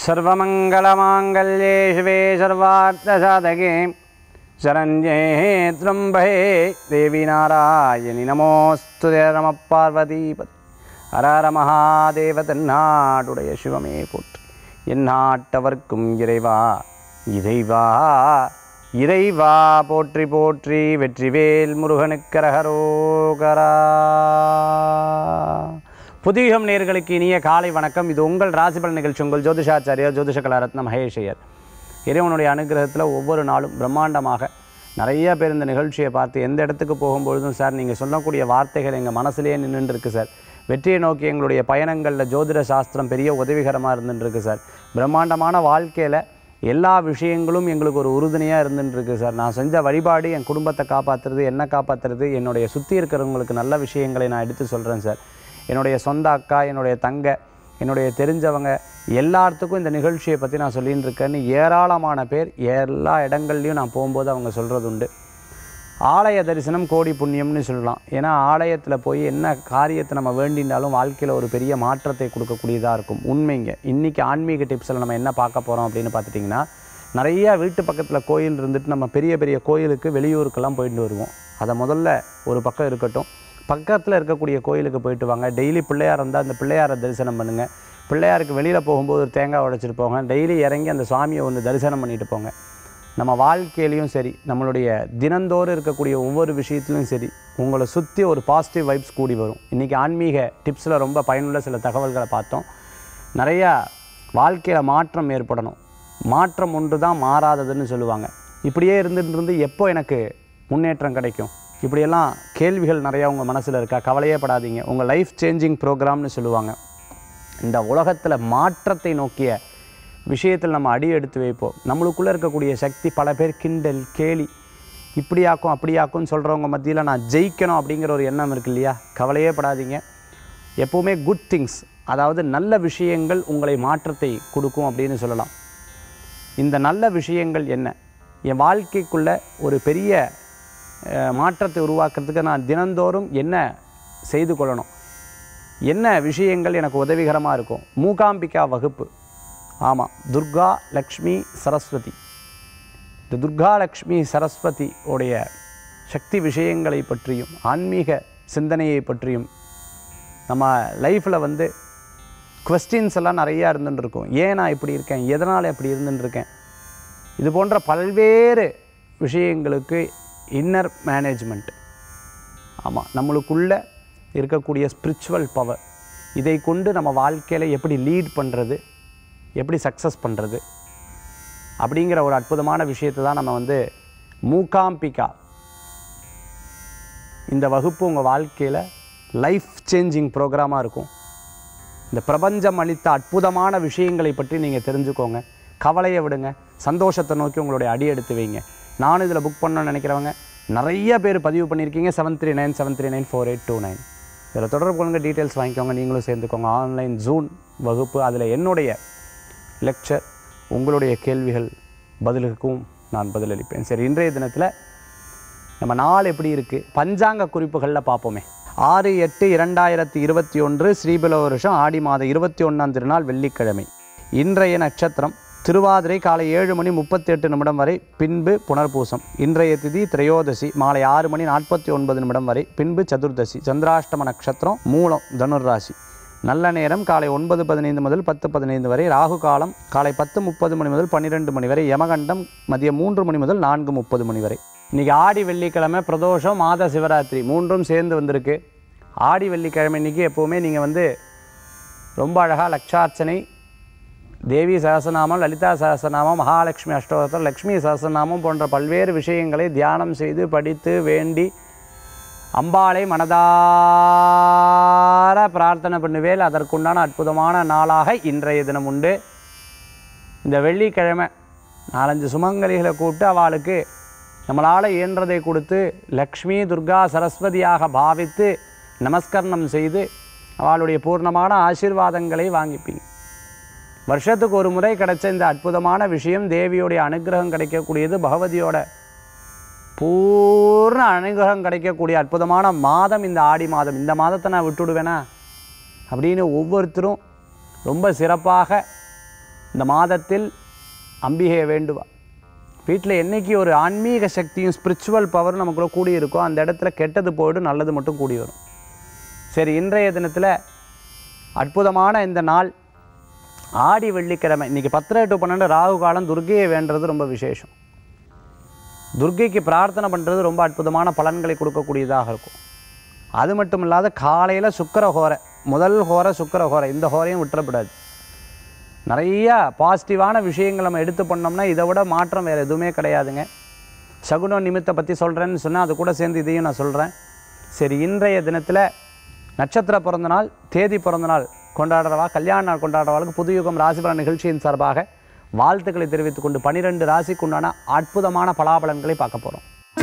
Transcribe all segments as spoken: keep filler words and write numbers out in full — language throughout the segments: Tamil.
सर्वमंगलमांगल्ये शिवे सर्वार्थसाधके शरण्ये त्र्यंबके देवी नारायणि नमोस्तुते नमः पार्वतीपते हर हर महादेव तन्नाडुடைய சிவமே போற்றி எந்நாட்டவர்க்கும் இறைவா இறைவா இறைவா போற்றி போற்றி வெற்றிவேல் முருகனுக்கு அரகரோகரா. புதியம் நேயர்களுக்கு இனிய காலை வணக்கம். இது உங்கள் ராசிபலன் நிகழ்ச்சி. உங்கள் ஜோதிஷாச்சாரியார் ஜோதிஷ கலாரத்ன மகேஷையர். இறைவனுடைய அனுகிரகத்தில் ஒவ்வொரு நாளும் பிரம்மாண்டமாக நிறைய பேர் இந்த நிகழ்ச்சியை பார்த்து எந்த இடத்துக்கு போகும்பொழுதும் சார் நீங்கள் சொல்லக்கூடிய வார்த்தைகள் எங்கள் மனசுலேயே நின்றுருக்கு சார், வெற்றியை நோக்கி எங்களுடைய பயணங்களில் ஜோதிட சாஸ்திரம் பெரிய உதவிகரமாக இருந்துருக்கு சார், பிரம்மாண்டமான வாழ்க்கையில் எல்லா விஷயங்களும் எங்களுக்கு ஒரு உறுதுணையாக இருந்துருக்கு சார், நான் செஞ்ச வழிபாடு என் குடும்பத்தை காப்பாற்றுறது, என்னை காப்பாற்றுறது, என்னுடைய சுற்றி இருக்கிறவங்களுக்கு நல்ல விஷயங்களை நான் எடுத்து சொல்கிறேன் சார், என்னுடைய சொந்த அக்கா, என்னுடைய தங்க, என்னுடைய தெரிஞ்சவங்க எல்லாத்துக்கும் இந்த நிகழ்ச்சியை பற்றி நான் சொல்லின்னு இருக்கேன்னு ஏராளமான பேர் எல்லா இடங்கள்லையும் நான் போகும்போது அவங்க சொல்கிறது உண்டு. ஆலய தரிசனம் கோடி புண்ணியம்னு சொல்லலாம். ஏன்னா ஆலயத்தில் போய் என்ன காரியத்தை நம்ம வேண்டினாலும் வாழ்க்கையில் ஒரு பெரிய மாற்றத்தை கொடுக்கக்கூடியதாக இருக்கும். உண்மைங்க. இன்றைக்கி ஆன்மீக டிப்ஸில் நம்ம என்ன பார்க்க போகிறோம் அப்படின்னு பார்த்துட்டிங்கன்னா, நிறையா வீட்டு பக்கத்தில் கோயில் இருந்துட்டு நம்ம பெரிய பெரிய கோயிலுக்கு வெளியூருக்கெல்லாம் போயிட்டு வருவோம். அதை முதல்ல ஒரு பக்கம் இருக்கட்டும், பக்கத்தில் இருக்கக்கூடிய கோயிலுக்கு போயிட்டு வாங்க. டெய்லி பிள்ளையார் இருந்தால் அந்த பிள்ளையாரை தரிசனம் பண்ணுங்கள். பிள்ளையாருக்கு வெளியில் போகும்போது ஒரு தேங்காய் உடைச்சிட்டு போங்க. டெய்லி இறங்கி அந்த சுவாமியை ஒன்று தரிசனம் பண்ணிட்டு போங்க. நம்ம வாழ்க்கையிலையும் சரி, நம்மளுடைய தினந்தோறும் இருக்கக்கூடிய ஒவ்வொரு விஷயத்துலையும் சரி, உங்களை சுற்றி ஒரு பாசிட்டிவ் வைப்ஸ் கூடி வரும். இன்றைக்கி ஆன்மீக டிப்ஸில் ரொம்ப பயனுள்ள சில தகவல்களை பார்த்தோம். நிறையா வாழ்க்கையில் மாற்றம் ஏற்படணும். மாற்றம் ஒன்று தான் மாறாததுன்னு சொல்லுவாங்க. இப்படியே இருந்துட்டு இருந்து எப்போ எனக்கு முன்னேற்றம் கிடைக்கும், இப்படியெல்லாம் கேள்விகள் நிறையா உங்கள் மனசில் இருக்கா? கவலையே படாதீங்க. உங்கள் லைஃப் சேஞ்சிங் ப்ரோக்ராம்னு சொல்லுவாங்க. இந்த உலகத்தில் மாற்றத்தை நோக்கிய விஷயத்தில் நம்ம அடி எடுத்து வைப்போம். நம்மளுக்குள்ளே இருக்கக்கூடிய சக்தி பல பேர் கிண்டல் கேலி இப்படியாக்கும் அப்படியாக்கும்னு சொல்கிறவங்க மத்தியில் நான் ஜெயிக்கணும் அப்படிங்கிற ஒரு எண்ணம் இருக்கு இல்லையா? கவலையே படாதீங்க. எப்போவுமே குட் திங்ஸ், அதாவது நல்ல விஷயங்கள் உங்களை மாற்றத்தை கொடுக்கும் அப்படின்னு சொல்லலாம். இந்த நல்ல விஷயங்கள் என்ன? என் வாழ்க்கைக்குள்ளே ஒரு பெரிய மாற்றத்தை உருவாக்குறதுக்கு நான் தினந்தோறும் என்ன செய்து கொள்ளணும், என்ன விஷயங்கள் எனக்கு உதவிகரமாக இருக்கும்? மூகாம்பிகா வகுப்பு. ஆமாம், துர்கா லக்ஷ்மி சரஸ்வதி. இந்த துர்கா லக்ஷ்மி சரஸ்வதி உடைய சக்தி விஷயங்களை பற்றியும் ஆன்மீக சிந்தனையை பற்றியும் நம்ம லைஃப்பில் வந்து குவெஸ்டின்ஸ் எல்லாம் நிறையா இருந்துட்டு இருக்கும். ஏன் நான் இப்படி இருக்கேன், எதனால் இப்படி இருந்துட்டுருக்கேன், இது போன்ற பல்வேறு விஷயங்களுக்கு இன்னர் மேனேஜ்மெண்ட். ஆமாம், நம்மளுக்குள்ளே இருக்கக்கூடிய ஸ்பிரிச்சுவல் பவர், இதை கொண்டு நம்ம வாழ்க்கையில் எப்படி லீட் பண்ணுறது, எப்படி சக்ஸஸ் பண்ணுறது அப்படிங்கிற ஒரு அற்புதமான விஷயத்தை தான் நம்ம வந்து மூகாம்பிகா இந்த வகுப்பு உங்கள் வாழ்க்கையில் லைஃப் சேஞ்சிங் ப்ரோக்ராமாக இருக்கும். இந்த பிரபஞ்சம் அளித்த அற்புதமான விஷயங்களை பற்றி நீங்கள் தெரிஞ்சுக்கோங்க. கவலையை விடுங்க, சந்தோஷத்தை நோக்கி உங்களுடைய அடி எடுத்து வைங்க. நானும் இதில் புக் பண்ணணும்னு நினைக்கிறவங்க நிறைய பேர் பதிவு பண்ணியிருக்கீங்க. Seven three nine seven three nine four eight two nine இதில் தொடர்பு கொள்ளுங்க, டீட்டெயில்ஸ் வாங்கிக்கோங்க, நீங்களும் சேர்ந்துக்கோங்க. ஆன்லைன் ஜூன் வகுப்பு, அதில் என்னுடைய லெக்சர், உங்களுடைய கேள்விகள் பதிலுக்கும் நான் பதிலளிப்பேன். சரி, இன்றைய தினத்தில் நம்ம நாள் எப்படி இருக்குது பஞ்சாங்க குறிப்புகளில் பார்ப்போமே. ஆறு எட்டு இரண்டாயிரத்தி இருபத்தி ஒன்று ஸ்ரீபல வருஷம் ஆடி மாதம் இருபத்தி ஒன்றாம் திருநாள் வெள்ளிக்கிழமை. இன்றைய நட்சத்திரம் திருவாதிரை, காலை ஏழு மணி முப்பத்தி எட்டு நிமிடம் வரை, பின்பு புனர்பூசம். இன்றைய திதி திரையோதசி, மாலை ஆறு மணி நாற்பத்தி ஒன்பது நிமிடம் வரை, பின்பு சதுர்தசி. சந்திராஷ்டம நட்சத்திரம் மூலம், தனுர்ராசி. நல்ல நேரம் காலை ஒன்பது பதினைந்து முதல் பத்து பதினைந்து வரை, ராகு காலம் காலை பத்து முப்பது மணி முதல் பன்னிரெண்டு மணி வரை, யமகண்டம் மதியம் மூன்று மணி முதல் நான்கு முப்பது மணி வரை. இன்றைக்கி ஆடி வெள்ளிக்கிழமை, பிரதோஷம், மாத சிவராத்திரி மூன்றும் சேர்ந்து வந்திருக்கு. ஆடி வெள்ளிக்கிழமை இன்றைக்கி எப்போவுமே நீங்கள் வந்து ரொம்ப அழகாக லட்சார்ச்சனை, தேவி சகசநாமம், லலிதா சகசநாமம், மகாலட்சுமி அஷ்டோத்தரம், லக்ஷ்மி சகசநாமம் போன்ற பல்வேறு விஷயங்களை தியானம் செய்து படித்து வேண்டி அம்பாளை மனதார பிரார்த்தனை பண்ணுவேல். அதற்குண்டான அற்புதமான நாளாக இன்றைய தினம் உண்டு. இந்த வெள்ளிக்கிழமை நாலஞ்சு சுமங்கலிகளை கூப்பிட்டு அவளுக்கு நம்மளால் இயன்றதை கொடுத்து லக்ஷ்மி துர்கா சரஸ்வதியாக பாவித்து நமஸ்கரணம் செய்து அவளுடைய பூர்ணமான ஆசீர்வாதங்களை வாங்கிப்பீங்க. வருஷத்துக்கு ஒரு முறை கிடைச்ச இந்த அற்புதமான விஷயம், தேவியோடைய அனுகிரகம் கிடைக்கக்கூடியது, பகவதியோட பூர்ண அனுகிரகம் கிடைக்கக்கூடிய அற்புதமான மாதம் இந்த ஆடி மாதம். இந்த மாதத்தை நான் விட்டுடுவேனா அப்படின்னு ஒவ்வொருத்தரும் ரொம்ப சிறப்பாக இந்த மாதத்தில் அம்பிகையை வேண்டுவா. வீட்டில் என்றைக்கு ஒரு ஆன்மீக சக்தியும் ஸ்பிரிச்சுவல் பவரும் நமக்குள்ள கூடி இருக்கோ அந்த இடத்துல கெட்டது போய்டும், நல்லது மட்டும் கூடி வரும். சரி, இன்றைய தினத்தில் அற்புதமான இந்த நாள் ஆடி வெள்ளிக்கிழமை. இன்றைக்கி பத்தரை டு பன்னெண்டு ராகு காலம். துர்க்கையை வேண்டுறது ரொம்ப விசேஷம். துர்க்கைக்கு பிரார்த்தனை பண்ணுறது ரொம்ப அற்புதமான பலன்களை கொடுக்கக்கூடியதாக இருக்கும். அது மட்டும் இல்லாத காலையில் சுக்கிர ஹோரை, முதல் ஹோரை சுக்கிர ஹோரை, இந்த ஹோரையும் விட்டுறப்படாது. நிறையா பாசிட்டிவான விஷயங்கள் நம்ம எடுத்து பண்ணோம்னா இதை விட மாற்றம் வேறு எதுவுமே கிடையாதுங்க. சகுன நிமித்தை பற்றி சொல்கிறேன்னு சொன்னால் அது கூட சேர்ந்து இதையும் நான் சொல்கிறேன். சரி, இன்றைய தினத்தில் நட்சத்திர பிறந்த நாள், தேதி பிறந்த நாள் கொண்டாடுறவா, கல்யாண நாள் கொண்டாடுறவாளுக்கு புதுயுகம் ராசிபலன் நிகழ்ச்சியின் சார்பாக வாழ்த்துக்களை தெரிவித்துக் கொண்டு பனிரெண்டு ராசிக்கு உண்டான அற்புதமான பலாபலன்களை பார்க்க போகிறோம்.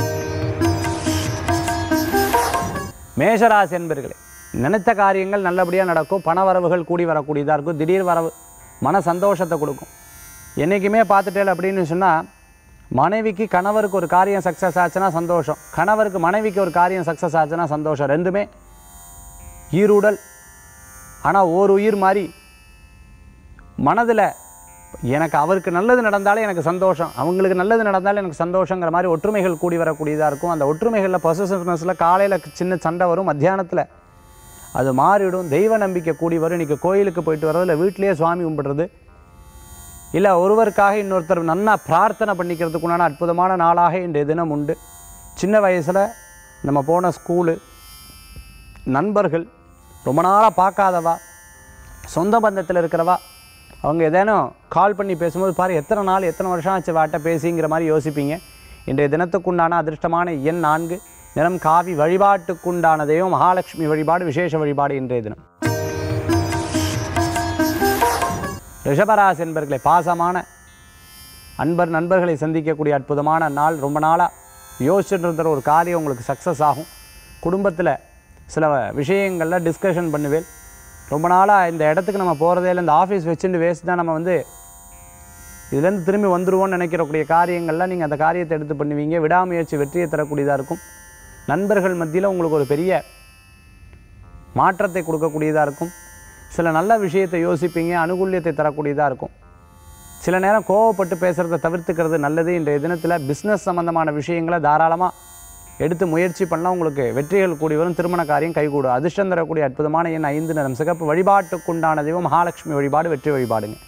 மேஷராசி என்பர்களே, நினைத்த காரியங்கள் நல்லபடியாக நடக்கும். பண வரவுகள் கூடி வரக்கூடியதாக இருக்கும். திடீர் வரவு மன சந்தோஷத்தை கொடுக்கும். என்றைக்குமே பார்த்துட்டேன் அப்படின்னு சொன்னால், மனைவிக்கு கணவருக்கு ஒரு காரியம் சக்ஸஸ் ஆச்சுன்னா சந்தோஷம், கணவருக்கு மனைவிக்கு ஒரு காரியம் சக்ஸஸ் ஆச்சுன்னா சந்தோஷம். ரெண்டுமே ஈருடல். ஆனால் ஓர் உயிர் மாதிரி மனதில் எனக்கு அவருக்கு நல்லது நடந்தாலே எனக்கு சந்தோஷம், அவங்களுக்கு நல்லது நடந்தாலே எனக்கு சந்தோஷங்கிற மாதிரி ஒற்றுமைகள் கூடி வரக்கூடியதாக இருக்கும். அந்த ஒற்றுமைகளில் பொசசிவ்னஸில் காலையில் சின்ன சண்டை வரும், மத்தியானத்தில் அது மாறிவிடும். தெய்வ நம்பிக்கை கூடி வரும். இன்றைக்கி கோயிலுக்கு போயிட்டு வர்றது, இல்லை வீட்டிலேயே சுவாமி கும்பிடுறது, இல்லை ஒருவருக்காக இன்னொருத்தர் நன்னா பிரார்த்தனை பண்ணிக்கிறதுக்குண்டான அற்புதமான நாளாக இன்றைய தினம் உண்டு. சின்ன வயசில் நம்ம போன ஸ்கூலு, நண்பர்கள், ரொம்ப நாளாக பார்க்காதவா, சொந்த பந்தத்தில் இருக்கிறவா, அவங்க எதேனும் கால் பண்ணி பேசும்போது பாரு எத்தனை நாள் எத்தனை வருஷம் ஆச்சு வாட்ட பேசிங்கிற மாதிரி யோசிப்பீங்க. இன்றைய தினத்துக்குண்டான அதிர்ஷ்டமான எண் நான்கு, நிறம் காவி. வழிபாட்டுக்குண்டான தெய்வம் மகாலட்சுமி வழிபாடு, விசேஷ வழிபாடு இன்றைய தினம். ரிஷபராசி என்பர்களே, பாசமான அன்பர் நண்பர்களை சந்திக்கக்கூடிய அற்புதமான நாள். ரொம்ப நாளாக யோசிச்சுட்டு இருக்கிற ஒரு காரியம் உங்களுக்கு சக்ஸஸ் ஆகும். குடும்பத்தில் சில விஷயங்களில் டிஸ்கஷன் பண்ணுவேன். ரொம்ப நாளாக இந்த இடத்துக்கு நம்ம போகிறதே இல்லை, இந்த ஆஃபீஸ் வச்சுட்டு வேஸ்ட் தான், நம்ம வந்து இதுலேருந்து திரும்பி வந்துடுவோம்னு நினைக்கிறக்கூடிய காரியங்கள்லாம் நீங்கள் அந்த காரியத்தை எடுத்து பண்ணுவீங்க. விடாமுயற்சி வெற்றியை தரக்கூடியதாக இருக்கும். நண்பர்கள் மத்தியில் உங்களுக்கு ஒரு பெரிய மாற்றத்தை கொடுக்கக்கூடியதாக இருக்கும். சில நல்ல விஷயத்தை யோசிப்பீங்க, அனுகூல்யத்தை தரக்கூடியதாக இருக்கும். சில நேரம் கோவப்பட்டு பேசுகிறத தவிர்த்துக்கிறது நல்லது. இன்றைய தினத்தில் பிஸ்னஸ் சம்மந்தமான விஷயங்களை தாராளமாக எடுத்து முயற்சி பண்ணால் உங்களுக்கு வெற்றிகள் கூடி வரும். திருமண காரியம் கைகூடும். அதிர்ஷ்டம் தரக்கூடிய அற்புதமான எண் ஐந்து, நிறம் சிகப்பு. வழிபாட்டுக்குண்டான தெய்வம் மகாலட்சுமி வழிபாடு, வெற்றி வழிபாடுங்க.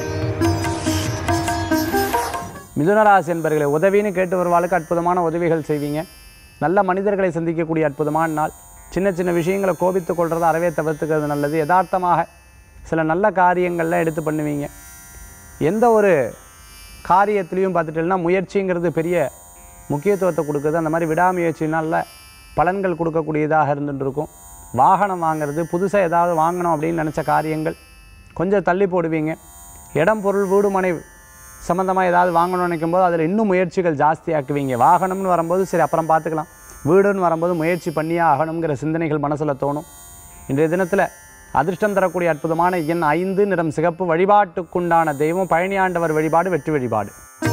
மிதுனராசி என்பவர்களை, உதவின்னு கேட்டு வருவாளுக்கு அற்புதமான உதவிகள் செய்வீங்க. நல்ல மனிதர்களை சந்திக்கக்கூடிய அற்புதமான நாள். சின்ன சின்ன விஷயங்களை கோபித்து கொள்றதை அறவே தவிர்த்துக்கிறது நல்லது. யதார்த்தமாக சில நல்ல காரியங்கள்லாம் எடுத்து பண்ணுவீங்க. எந்த ஒரு காரியத்திலையும் பார்த்துட்டேன்னா முயற்சிங்கிறது பெரிய முக்கியத்துவத்தை கொடுக்குது. அந்த மாதிரி விடாமுயற்சினால பலன்கள் கொடுக்கக்கூடியதாக இருந்துருக்கும். வாகனம் வாங்கிறது, புதுசாக ஏதாவது வாங்கணும் அப்படின்னு நினச்ச காரியங்கள் கொஞ்சம் தள்ளி போடுவீங்க. இடம் பொருள் வீடு மனை சம்மந்தமாக ஏதாவது வாங்கணும்னு நினைக்கும் போது அதில் இன்னும் முயற்சிகள் ஜாஸ்தியாக்குவீங்க. வாகனம்னு வரும்போது சரி அப்புறம் பார்த்துக்கலாம், வீடுன்னு வரும்போது முயற்சி பண்ணியே ஆகணுங்கிற சிந்தனைகள் மனசில் தோணும். இன்றைய தினத்தில் அதிர்ஷ்டம் தரக்கூடிய அற்புதமான எண் ஐந்து, நிறம் சிகப்பு. வழிபாட்டுக்குண்டான தெய்வம் பழனியாண்டவர் வழிபாடு, வெற்றி வழிபாடு.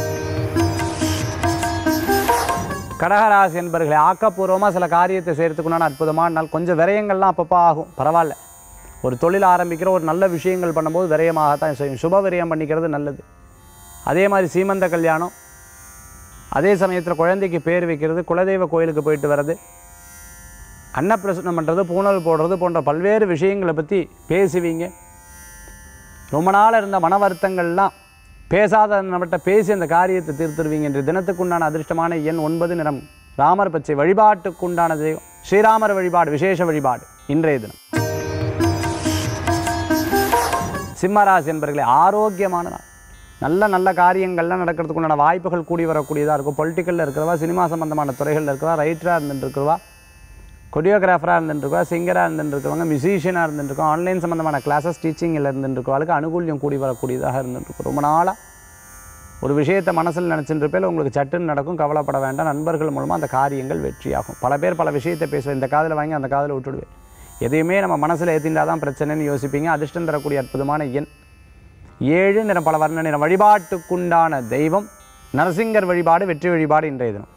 கடகராசி என்பவர்களை, ஆக்கப்பூர்வமாக சில காரியத்தை செய்கிறதுக்குண்டான அற்புதமான நாள். கொஞ்சம் விரயங்கள்லாம் அப்பப்போ ஆகும், பரவாயில்ல. ஒரு தொழில் ஆரம்பிக்கிற ஒரு நல்ல விஷயங்கள் பண்ணும்போது விரயமாகத்தான் செய்யும். சுப விரயம் பண்ணிக்கிறது நல்லது. அதே மாதிரி சீமந்த கல்யாணம், அதே சமயத்தில் குழந்தைக்கு பேர் வைக்கிறது, குலதெய்வ கோயிலுக்கு போயிட்டு வர்றது, அன்னப்பிரசனம் பண்ணுறது, பூணல் போடுறது போன்ற பல்வேறு விஷயங்களை பற்றி பேசுவீங்க. ரொம்ப நாள் இருந்த மன வருத்தங்கள்லாம் பேசாத நம்மகிட்ட பேசி அந்த காரியத்தை தீர்த்துருவீங்க. இன்று தினத்துக்குண்டான அதிர்ஷ்டமான எண் ஒன்பது, நிறம் ராமர் பச்சை. வழிபாட்டுக்குண்டான தெய்வம் ஸ்ரீராமர் வழிபாடு, விசேஷ வழிபாடு இன்றைய தினம். சிம்மராசி என்பவர்களே, ஆரோக்கியமான நாள். நல்ல நல்ல காரியங்கள்லாம் நடக்கிறதுக்குண்டான வாய்ப்புகள் கூடி வரக்கூடியதாக இருக்கும். பொலிட்டிக்கலில் இருக்கிறவா, சினிமா சம்பந்தமான துறைகளில் இருக்கிறவா, ரைட்டராக இருந்துட்டு இருக்கிறவா, கொரியோகிராஃபராக இருந்துருக்கா, சிங்கராக இருந்துருக்கிறவங்க, மியூசிஷியனாக இருந்துருக்கோம், ஆன்லைன் சம்மந்தமான கிளாஸஸ் டீச்சிங்கில் இருந்துருக்கவாளுக்கு அனுகூல்யம் கூடி வரக்கூடியதாக இருந்துருக்கும். ரொம்ப நாளாக ஒரு விஷயத்தை மனசில் நினச்சிட்டு பேர் உங்களுக்கு சட்டுன்னு நடக்கும், கவலைப்பட வேண்டாம். நண்பர்கள் மூலமாக அந்த காரியங்கள் வெற்றியாகும். பல பேர் பல விஷயத்தை பேசுவேன், இந்த காதில் வாங்கி அந்த காதில் விட்டுடுவேன். எதையுமே நம்ம மனசில் ஏற்றின்றால் தான் பிரச்சனைன்னு யோசிப்பீங்க. அதிர்ஷ்டம் தரக்கூடிய அற்புதமான எண் ஏழு, நிறம் பல வர்ண நிறம். வழிபாட்டுக்குண்டான தெய்வம் நரசிங்கர் வழிபாடு, வெற்றி வழிபாடு இன்றைய தினம்.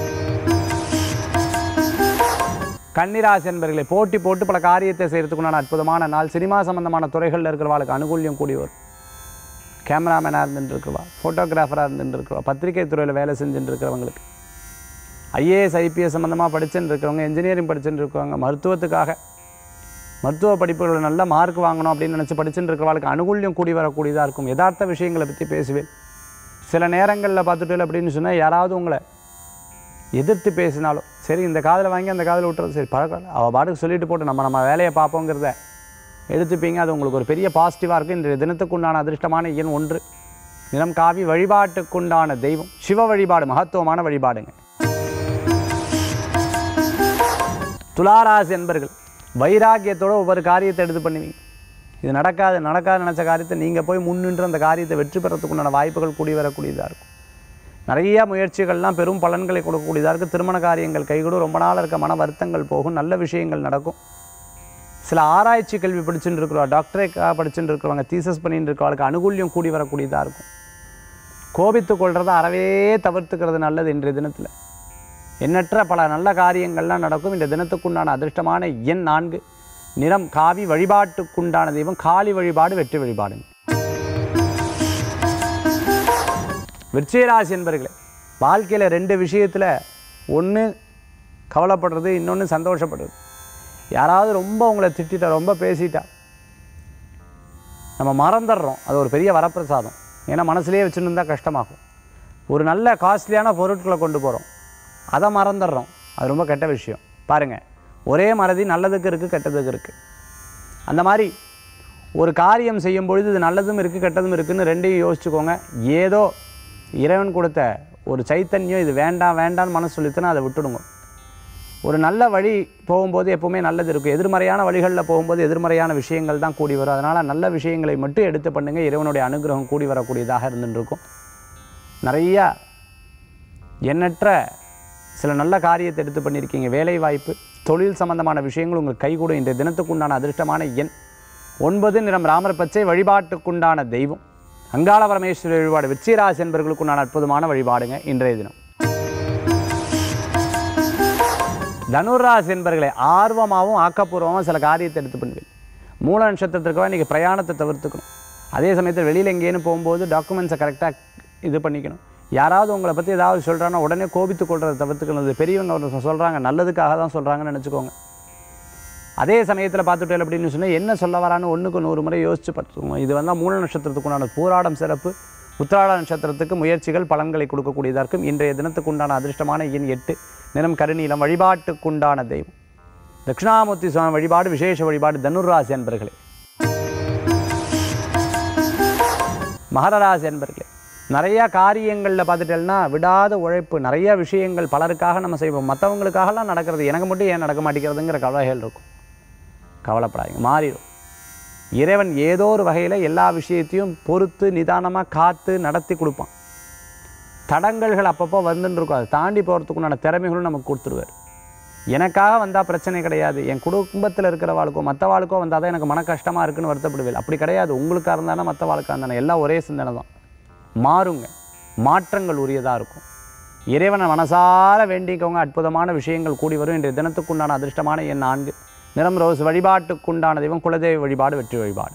கன்னிராசி என்பவர்களை, போட்டி போட்டு பல காரியத்தை செய்கிறதுக்குண்டான அற்புதமான நாள். சினிமா சம்பந்தமான துறைகளில் இருக்கிறவர்களுக்கு அனுகூல்யம் கூடி வரும். கேமராமேனாக இருந்துட்டு இருக்கிறவா, ஃபோட்டோகிராஃபராக இருந்துட்டு இருக்கிறவா, பத்திரிகை துறையில் வேலை செஞ்சுட்டு இருக்கிறவங்களுக்கு, ஐஏஎஸ் ஐபிஎஸ் சம்மந்தமாக படிச்சுட்டு இருக்கிறவங்க, இன்ஜினியரிங் படிச்சுட்டு இருக்கிறவங்க, மருத்துவத்துக்காக மருத்துவ படிப்புகளில் நல்ல மார்க் வாங்கணும் அப்படின்னு நினச்சி படிச்சுட்டு இருக்கிறவங்களுக்கு அனுகூல்யம் கூடி வரக்கூடியதாக இருக்கும். யதார்த்த விஷயங்களை பற்றி பேசுவேன். சில நேரங்களில் பார்த்துட்டு அப்படின்னு சொன்னால் யாராவது உங்களை எதிர்த்து பேசினாலும் சரி, இந்த காதில் வாங்கி அந்த காதில் விட்டுறது சரி, பரவாயில்ல, அவள் பாட்டுக்கு சொல்லிட்டு போட்டு நம்ம நம்ம வேலையை பார்ப்போங்கிறத எடுத்துப்பீங்க. அது உங்களுக்கு ஒரு பெரிய பாசிட்டிவாக இருக்குது. இன்றைய தினத்துக்குண்டான அதிர்ஷ்டமான எண் ஒன்று, நிறம் காவி, வழிபாட்டுக்குண்டான தெய்வம் சிவ வழிபாடு, மகத்துவமான வழிபாடுங்க. துளாராசி என்பர்கள் வைராக்கியத்தோடு ஒவ்வொரு காரியத்தை எடுத்து பண்ணுவீங்க. இது நடக்காது நடக்காது நினச்ச காரியத்தை நீங்கள் போய் முன்னின்று அந்த காரியத்தை வெற்றி பெறத்துக்குண்டான வாய்ப்புகள் கூடி வரக்கூடியதாக இருக்கும். நிறைய முயற்சிகள்லாம் பெரும் பலன்களை கொடுக்கக்கூடியதாக இருக்குது. திருமண காரியங்கள் கைகூடும். ரொம்ப நாள் இருக்க மன வருத்தங்கள் போகும். நல்ல விஷயங்கள் நடக்கும். சில ஆராய்ச்சி கல்வி படிச்சுட்டு இருக்கிறவா, டாக்டரேக்காக படிச்சுட்டு இருக்கிறவங்க, தீசஸ் பண்ணிட்டு இருக்கிறவங்களுக்கு அனுகூல்யம் கூடி வரக்கூடியதாக இருக்கும். கோபித்து கொள்றதை அறவே தவிர்த்துக்கிறது நல்லது. இன்றைய தினத்தில் எண்ணற்ற பல நல்ல காரியங்கள்லாம் நடக்கும். இந்த தினத்துக்குண்டான அதிர்ஷ்டமான எண் நான்கு, நிறம் காவி, வழிபாட்டுக்குண்டான தெய்வம் காளி வழிபாடு, வெற்றி வழிபாடுங்க. விருச்சிகராசி என்பர்களே, வாழ்க்கையில் ரெண்டு விஷயத்தில் ஒன்று கவலைப்படுறது, இன்னொன்று சந்தோஷப்படுறது. யாராவது ரொம்ப உங்களை திட்டா, ரொம்ப பேசிட்டா நம்ம மறந்துடுறோம். அது ஒரு பெரிய வரப்பிரசாதம். ஏன்னா மனசுலேயே வச்சுன்னு இருந்தால் கஷ்டமாகும். ஒரு நல்ல காஸ்ட்லியான பொருட்களை கொண்டு போகிறோம், அதை மறந்துடுறோம். அது ரொம்ப கெட்ட விஷயம். பாருங்கள், ஒரே மறதி நல்லதுக்கு இருக்குது, கெட்டதுக்கு இருக்குது. அந்த மாதிரி ஒரு காரியம் செய்யும் பொழுது இது நல்லதும் இருக்குது, கெட்டதும் இருக்குதுன்னு ரெண்டையும் யோசிச்சுக்கோங்க. ஏதோ இறைவன் கொடுத்த ஒரு சைத்தன்யம், இது வேண்டாம் வேண்டான்னு மனசு சொல்லித்துனா அதை விட்டுடுங்க. ஒரு நல்ல வழி போகும்போது எப்போவுமே நல்லது இருக்கும். எதிர்மறையான வழிகளில் போகும்போது எதிர்மறையான விஷயங்கள் தான் கூடி வரும். அதனால் நல்ல விஷயங்களை மட்டும் எடுத்து பண்ணுங்கள். இறைவனுடைய அனுகிரகம் கூடி வரக்கூடியதாக இருந்துருக்கும். நிறையா எண்ணற்ற சில நல்ல காரியத்தை எடுத்து பண்ணியிருக்கீங்க. வேலை வாய்ப்பு, தொழில் சம்பந்தமான விஷயங்கள் உங்களுக்கு கைகூடும். இன்றைய தினத்துக்குண்டான அதிர்ஷ்டமான எண் ஒன்பது, நிறம் ராமர் பச்சை, வழிபாட்டுக்குண்டான தெய்வம் அங்காள பரமேஸ்வரி வழிபாடு, விருச்சிகராசி என்பவர்களுக்குண்டான அற்புதமான வழிபாடுங்க இன்றைய தினம். தனுராசி என்பவர்களை ஆர்வமாகவும் ஆக்கப்பூர்வமாக சில காரியத்தை எடுத்து பண்ணுவீங்க. மூல நட்சத்திரத்திற்காக இன்றைக்கி பிரயாணத்தை தவிர்த்துக்கணும். அதே சமயத்தில் வெளியில் எங்கேன்னு போகும்போது டாக்குமெண்ட்ஸை கரெக்டாக இது பண்ணிக்கணும். யாராவது உங்களை பற்றி ஏதாவது சொல்கிறாங்கன்னா உடனே கோபித்து கொள்றதை தவிர்த்துக்கணும். இது பெரியவங்க சொல்கிறாங்க, நல்லதுக்காக தான் சொல்கிறாங்கன்னு நினச்சிக்கோங்க. அதே சமயத்தில் பார்த்துட்டேன் அப்படின்னு சொன்னால் என்ன சொல்ல வரான்னு ஒன்றுக்கு நூறு முறை யோசித்து பார்த்துக்கோங்க. இது வந்தால் மூல நட்சத்திரத்துக்குண்டான பூராடம் சிறப்பு, உத்திராட நட்சத்திரத்துக்கு முயற்சிகள் பலன்களை கொடுக்கக்கூடியதாக இருக்கும். இன்றைய தினத்துக்குண்டான அதிர்ஷ்டமான எண் எட்டு, நிறம் கருநீலம், வழிபாட்டுக்குண்டான தெய்வம் தட்சிணாமூர்த்தி சுவாமி வழிபாடு, விசேஷ வழிபாடு. தனுராசி அன்பர்களே. மகரராசி அன்பர்களே, நிறையா காரியங்களில் பார்த்துட்டேன்னா விடாத உழைப்பு, நிறைய விஷயங்கள் பலருக்காக நம்ம செய்வோம். மற்றவங்களுக்காகலாம் நடக்கிறது, எனக்கு மட்டும் ஏன் நடக்க மாட்டேங்கிறதுங்கிற கவலைகள் இருக்கும். கவலைப்படாதீங்க, மாறிடும். இறைவன் ஏதோ ஒரு வகையில் எல்லா விஷயத்தையும் பொறுத்து நிதானமாக காத்து நடத்தி கொடுப்பான். தடங்கல்கள் அப்பப்போ வந்துன்னு இருக்கும், அதை தாண்டி போகிறதுக்குண்டான திறமைகளும் நமக்கு கொடுத்துருவார். எனக்காக வந்தால் பிரச்சனை கிடையாது, என் குடும்பத்தில் இருக்கிற வாழ்க்கோ மற்ற வாழ்க்கோ வந்தால் தான் எனக்கு மன கஷ்டமாக இருக்குன்னு வருத்தப்படுவேன். அப்படி கிடையாது. உங்களுக்காக இருந்தானே மற்ற வாழ்க்கை இருந்தானே எல்லாம் ஒரே சிந்தனை தான். மாறுங்க, மாற்றங்கள் உரியதாக இருக்கும். இறைவனை மனசார வேண்டிக்கவங்க, அற்புதமான விஷயங்கள் கூடி வரும். இன்றைய தினத்துக்குண்டான அதிர்ஷ்டமான எண் நான்கு, நிறம் ரோஸ், வழிபாட்டுக்குண்டான தெய்வம் குலதெய்வ வழிபாடு, வெற்றி வழிபாடு.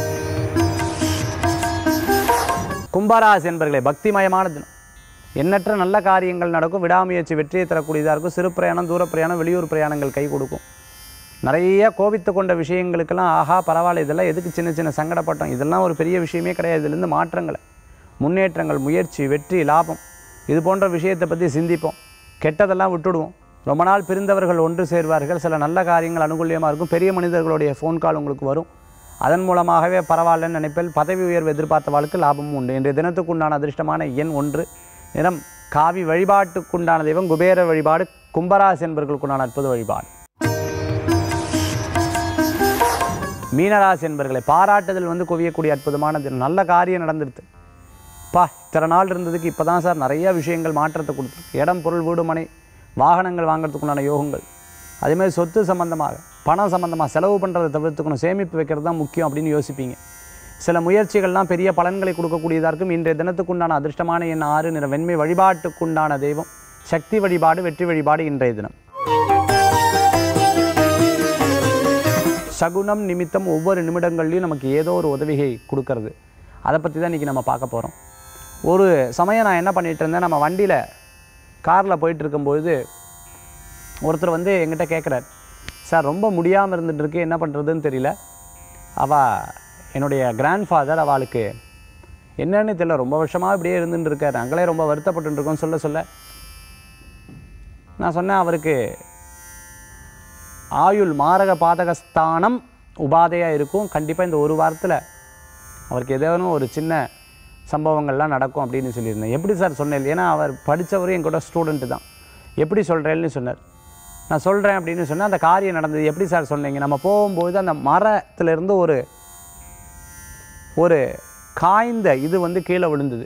கும்பராசி என்பர்களே, பக்திமயமான தினம். எண்ணற்ற நல்ல காரியங்கள் நடக்கும். விடாமுயற்சி வெற்றியை தரக்கூடியதாக இருக்கும். சிறு பிரயாணம், தூர பிரயாணம், வெளியூர் பிரயாணங்கள் கை கொடுக்கும். நிறைய கோபித்து கொண்ட விஷயங்களுக்கெல்லாம் ஆஹா பரவாயில்ல, இதெல்லாம் எதுக்கு சின்ன சின்ன சங்கடப்பட்டோம், இதெல்லாம் ஒரு பெரிய விஷயமே கிடையாது. இதுலேருந்து மாற்றங்களை, முன்னேற்றங்கள், முயற்சி, வெற்றி, லாபம், இது போன்ற விஷயத்தை பற்றி சிந்திப்போம். கெட்டதெல்லாம் விட்டுடுவோம். ரொம்ப நாள் பிரிந்தவர்கள் ஒன்று சேர்வார்கள். சில நல்ல காரியங்கள் அனுகூலியமாக இருக்கும். பெரிய மனிதர்களுடைய ஃபோன் கால் உங்களுக்கு வரும். அதன் மூலமாகவே பரவாயில்லன்னு நினைப்பேன். பதவி உயர்வு எதிர்பார்த்தவாளுக்கு லாபமும் உண்டு. இன்றைய தினத்துக்குண்டான அதிர்ஷ்டமான எண் ஒன்று, நிறம் காவி, வழிபாட்டுக்குண்டான தெய்வம் குபேர வழிபாடு. கும்பராசி என்பவர்களுக்குண்டான அற்புத வழிபாடு. மீனராசி என்பவர்களை பாராட்டுதல் வந்து குவியக்கூடிய அற்புதமான தினம். நல்ல காரியம் நடந்துடுது. பா இத்தனை நாள் இருந்ததுக்கு இப்போ தான் சார் நிறைய விஷயங்கள் மாற்றத்தை கொடுத்துருக்கு. இடம், பொருள், வீடு, மனை, வாகனங்கள் வாங்கிறதுக்குண்டான யோகங்கள். அதேமாதிரி சொத்து சம்பந்தமாக, பணம் சம்பந்தமாக செலவு பண்ணுறதை தவிர்த்துக்கணும். சேமிப்பு வைக்கிறது தான் முக்கியம் அப்படின்னு யோசிப்பீங்க. சில முயற்சிகள்லாம் பெரிய பலன்களை கொடுக்கக்கூடியதாக இருக்கும். இன்றைய தினத்துக்குண்டான அதிர்ஷ்டமான எண் ஆறு, நிற வெண்மை, வழிபாட்டுக்குண்டான தெய்வம் சக்தி வழிபாடு, வெற்றி வழிபாடு. இன்றைய தினம் சகுனம் நிமித்தம் ஒவ்வொரு நிமிடங்கள்லையும் நமக்கு ஏதோ ஒரு உதவியை கொடுக்கறது. அதை பற்றி தான் இன்றைக்கி நம்ம பார்க்க போகிறோம். ஒரு சமயம் நான் என்ன பண்ணிகிட்டு இருந்தேன், நம்ம வண்டியில் காரில் போயிட்டு இருக்கும்பொழுது ஒருத்தர் வந்து எங்கிட்ட கேட்குறார், சார் ரொம்ப முடியாமல் இருந்துகிட்ருக்கு, என்ன பண்ணுறதுன்னு தெரியல. அவள் என்னுடைய கிராண்ட்ஃபாதர், அவளுக்கு என்னன்னு தெரியல, ரொம்ப வருஷமாக இப்படியே இருந்துட்டு இருக்கார், நாங்களே ரொம்ப வருத்தப்பட்டுருக்கோம் சொல்ல சொல்ல நான் சொன்னேன், அவருக்கு ஆயுள் மாரக பாதகஸ்தானம் உபாதையாக இருக்கும், கண்டிப்பாக இந்த ஒரு வாரத்தில் அவருக்கு ஏதேனும் ஒரு சின்ன சம்பவங்கள்லாம் நடக்கும் அப்படின்னு சொல்லியிருந்தேன். எப்படி சார் சொன்னேன், ஏன்னா அவர் படித்தவரும் என் கூட ஸ்டூடெண்ட்டு தான். எப்படி சொல்கிறேன்னு சொன்னார். நான் சொல்கிறேன் அப்படின்னு சொன்னால் அந்த காரியம் நடந்தது. எப்படி சார் சொன்னீங்க, நம்ம போகும்போது அந்த மரத்துலேருந்து ஒரு ஒரு காய்ந்த இது வந்து கீழே விழுந்தது,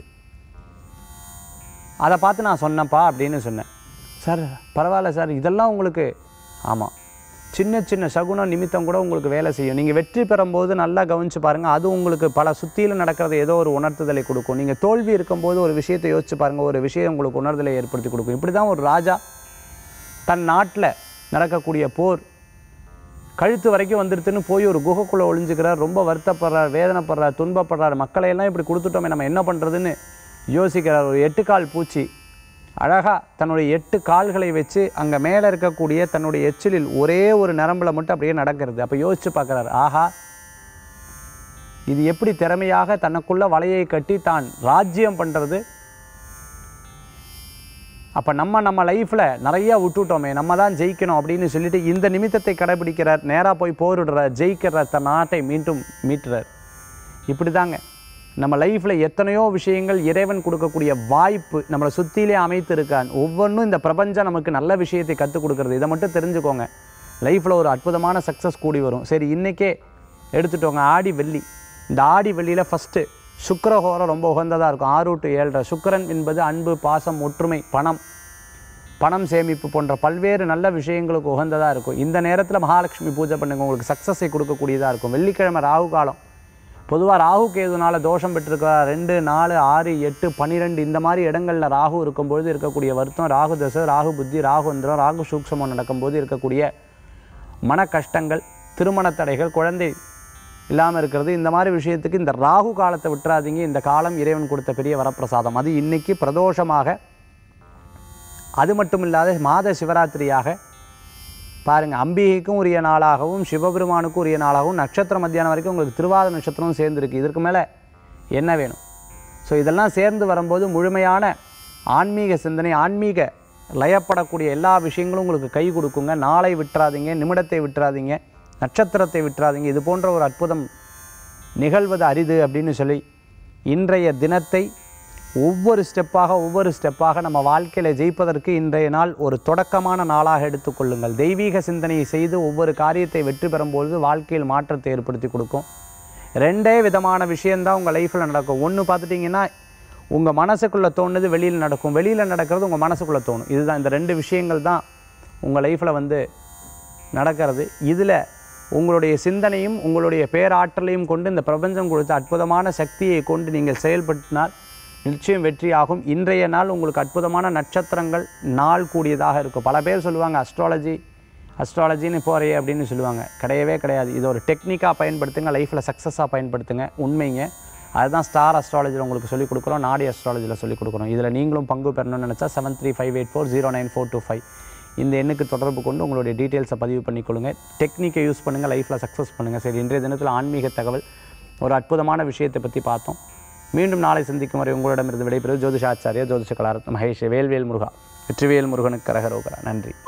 அதை பார்த்து நான் சொன்னேன்ப்பா அப்படின்னு சொன்னேன். சார் பரவாயில்ல சார், இதெல்லாம் உங்களுக்கு ஆமாம் சின்ன சின்ன சகுன நிமித்தம் கூட உங்களுக்கு வேலை செய்யும். நீங்கள் வெற்றி பெறும்போது நல்லா கவனித்து பாருங்கள், அது உங்களுக்கு பல சுற்றியில் நடக்கிறது ஏதோ ஒரு உணர்த்துதலை கொடுக்கும். நீங்கள் தோல்வி இருக்கும்போது ஒரு விஷயத்தை யோசிச்சு பாருங்கள், ஒரு விஷயம் உங்களுக்கு உணர்தலை ஏற்படுத்தி கொடுக்கும். இப்படி தான் ஒரு ராஜா தன் நாட்டில் நடக்கக்கூடிய போர் கழுத்து வரைக்கும் வந்துடுதுன்னு போய் ஒரு குகைக்குள்ளே ஒளிஞ்சுக்கிறார், ரொம்ப வருத்தப்படுறார், வேதனைப்படுறார், துன்பப்படுறார், மக்களையெல்லாம் இப்படி கொடுத்துட்டோமே நம்ம என்ன பண்ணுறதுன்னு யோசிக்கிறார். ஒரு எட்டுக்கால் பூச்சி அழகாக தன்னுடைய எட்டு கால்களை வச்சு அங்கே மேலே இருக்கக்கூடிய தன்னுடைய எச்சிலில் ஒரே ஒரு நரம்பில் மட்டும் அப்படியே நடக்கிறது. அப்போ யோசித்து பார்க்குறாரு, ஆஹா இது எப்படி திறமையாக தனக்குள்ள வலையை கட்டி தான் ராஜ்யம் பண்ணுறது. அப்போ நம்ம நம்ம லைஃப்பில் நிறையா விட்டுட்டோமே, நம்ம தான் ஜெயிக்கணும் அப்படின்னு சொல்லிட்டு இந்த நிமித்தத்தை கடைபிடிக்கிறார். நேராக போய் போரிடுறார், ஜெயிக்கிறார், தன் நாட்டை மீண்டும் மீட்டுறார். இப்படி தாங்க நம்ம லைஃப்பில் எத்தனையோ விஷயங்கள் இறைவன் கொடுக்கக்கூடிய வாய்ப்பு நம்மளை சுற்றிலே அமைத்து இருக்கான். ஒவ்வொன்றும் இந்த பிரபஞ்சம் நமக்கு நல்ல விஷயத்தை கற்றுக் கொடுக்குறது. இதை மட்டும் தெரிஞ்சுக்கோங்க, லைஃப்பில் ஒரு அற்புதமான சக்ஸஸ் கூடி வரும். சரி, இன்றைக்கே எடுத்துட்டோங்க ஆடி வெள்ளி. இந்த ஆடி வெள்ளியில் ஃபஸ்ட்டு சுக்கிரஹோரம் ரொம்ப உகந்ததாக இருக்கும். ஆறு டு ஏழரை. சுக்கிரன் என்பது அன்பு, பாசம், ஒற்றுமை, பணம், பணம் சேமிப்பு போன்ற பல்வேறு நல்ல விஷயங்களுக்கு உகந்ததாக இருக்கும். இந்த நேரத்தில் மகாலட்சுமி பூஜை பண்ணுங்க, உங்களுக்கு சக்ஸஸை கொடுக்கக்கூடியதாக இருக்கும். வெள்ளிக்கிழமை ராகு காலம். பொதுவாக ராகு கேதுனால தோஷம் பெற்றிருக்க ரெண்டு நாலு ஆறு எட்டு பன்னிரெண்டு இந்த மாதிரி இடங்களில் ராகு இருக்கும்பொழுது இருக்கக்கூடிய வருத்தம், ராகு தசை, ராகு புத்தி, ராகு அந்தரம், ராகு சூக்ஷமம் நடக்கும்போது இருக்கக்கூடிய மன கஷ்டங்கள், திருமண தடைகள், குழந்தை இல்லாமல் இருக்கிறது, இந்த மாதிரி விஷயத்துக்கு இந்த ராகு காலத்தை விட்டுறாதீங்க. இந்த காலம் இறைவன் கொடுத்த பெரிய வரப்பிரசாதம். அது இன்றைக்கி பிரதோஷமாக, அது மட்டும் இல்லாத மாத சிவராத்திரியாக பாருங்கள், அம்பிகைக்கும் உரிய நாளாகவும் சிவபெருமானுக்கும் உரிய நாளாகவும் நட்சத்திரம் மத்தியானம் வரைக்கும் உங்களுக்கு திருவாத நட்சத்திரமும் சேர்ந்துருக்கு. இதற்கு மேலே என்ன வேணும்? ஸோ இதெல்லாம் சேர்ந்து வரும்போது முழுமையான ஆன்மீக சிந்தனை, ஆன்மீக லயப்படக்கூடிய எல்லா விஷயங்களும் உங்களுக்கு கை கொடுக்குங்க. நாளை விட்டுறாதீங்க, நிமிடத்தை விட்டுறாதீங்க, நட்சத்திரத்தை விட்டுறாதீங்க. இது போன்ற ஒரு அற்புதம் நிகழ்வது அரிது அப்படின்னு சொல்லி இன்றைய தினத்தை ஒவ்வொரு ஸ்டெப்பாக ஒவ்வொரு ஸ்டெப்பாக நம்ம வாழ்க்கையில் ஜெயிப்பதற்கு இன்றைய நாள் ஒரு தொடக்கமான நாளாக எடுத்துக்கொள்ளுங்கள். தெய்வீக சிந்தனையை செய்து ஒவ்வொரு காரியத்தை வெற்றி பெறும்பொழுது வாழ்க்கையில் மாற்றத்தை ஏற்படுத்தி கொடுக்கும். ரெண்டே விதமான விஷயந்தான் உங்கள் லைஃப்பில் நடக்கும். ஒன்று பார்த்துட்டிங்கன்னா உங்கள் மனசுக்குள்ளே தோணுது வெளியில் நடக்கும், வெளியில் நடக்கிறது உங்கள் மனசுக்குள்ளே தோணும். இதுதான், இந்த ரெண்டு விஷயங்கள் தான் உங்கள் லைஃப்பில் வந்து நடக்கிறது. இதில் உங்களுடைய சிந்தனையும் உங்களுடைய பேராற்றலையும் கொண்டு இந்த பிரபஞ்சம் கொடுத்த அற்புதமான சக்தியை கொண்டு நீங்கள் செயல்படுத்தினால் நிச்சயம் வெற்றியாகும். இன்றைய நாள் உங்களுக்கு அற்புதமான நட்சத்திரங்கள் நாள் கூடியதாக இருக்கும். பல பேர் சொல்லுவாங்க அஸ்ட்ராலஜி அஸ்ட்ராலஜின்னு போகிறே அப்படின்னு சொல்லுவாங்க. கிடையவே கிடையாது. இது ஒரு டெக்னிக்காக பயன்படுத்துங்க, லைஃப்பில் சக்ஸஸாக பயன்படுத்துங்க. உண்மைங்க, அதுதான் ஸ்டார் அஸ்ட்ராலஜியில் உங்களுக்கு சொல்லிக் கொடுக்குறோம், நாடி அஸ்ட்ராலஜியில் சொல்லிக் கொடுக்குறோம். இதில் நீங்களும் பங்கு பெறணும்னு நினச்சா seven three five eight four zero nine four two five இந்த எண்ணுக்கு தொடர்பு கொண்டு உங்களுடைய டீட்டெயில்ஸை பதிவு பண்ணிக்கொள்ளுங்க. டெக்னிக்கை யூஸ் பண்ணுங்கள், லைஃப்பில் சக்ஸஸ் பண்ணுங்கள். சரி, இன்றைய தினத்தில் ஆன்மீக தகவல் ஒரு அற்புதமான விஷயத்தை பற்றி பார்த்தோம். மீண்டும் நாளை சந்திக்கும் வரை உங்களிடமிருந்து விடைபெறுவது ஜோதிஷாச்சாரியா ஜோதிஷ கலாரத்ன மகேஷ். வேல்வேல் முருகா, வெற்றிவேல் முருகனுக்கு கரகரோகரா. நன்றி.